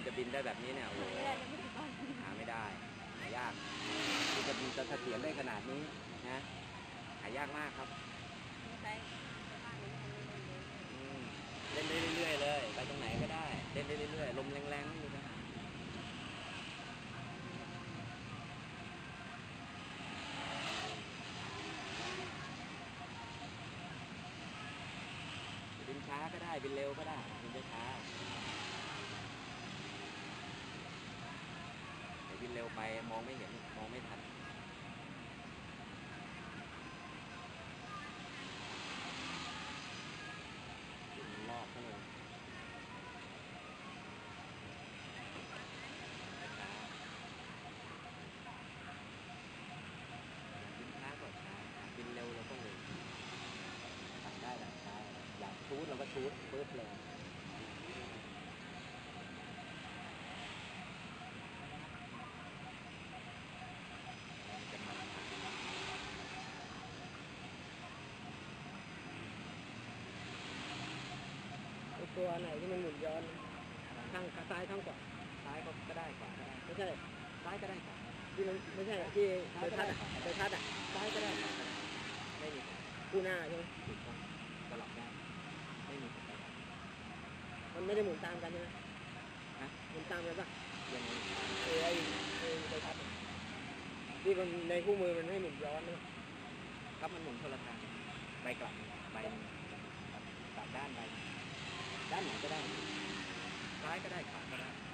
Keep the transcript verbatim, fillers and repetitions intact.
มันจะบินได้แบบนี้เนี่ยโอ้โหหาไม่ได้หายากที่จะบินจะเสถียรได้ขนาดนี้นะหายากมากครับเล่นได้เรื่อยๆเลยไปตรงไหนก็ได้เล่นได้เรื่อยๆลมแรงๆอยู่นะบินช้าก็ได้บินเร็วก็ได้บินช้าแต่บินเร็วไปมองไม่เห็นมองไม่ทันบินรอบก็เลยบินช้าก็ช้าบินเร็วเราก็เร็วทำได้แบบช้าอยากชูดเราก็ชูดปื๊ดเลยตัวไหนที่มันหมุนย้อนข้างซ้ายข้างขวาซ้ายก็ก็ได้ขวาก็ได้ไม่ใช่ซ้ายก็ได้ขวาที่มันไม่ใช่ที่เคยพัดอ่ะเคยพัดอ่ะซ้ายก็ได้ขวาก็ได้ไม่มีคู่หน้าใช่ไหมถูกต้องสลับได้ไม่มีผลมันไม่ได้หมุนตามกันใช่ไหมนะหมุนตามกันปะยังไงเออไอ้ไอ้เคยพัดที่มันในคู่มือมันให้หมุนย้อนด้วยครับมันหมุนคนละทางไปกลับไปกลับด้านไปด้านไหนก็ได้ซ้ายก็ได้ขวาก็ได้